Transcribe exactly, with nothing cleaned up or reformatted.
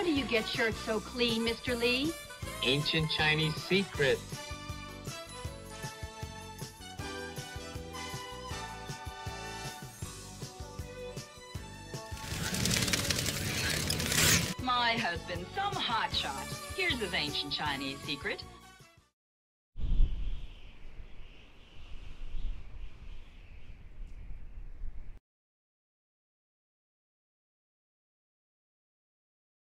do you get shirts so clean, Mister Lee? Ancient Chinese secrets. My husband, some hotshot. Here's his ancient Chinese secret.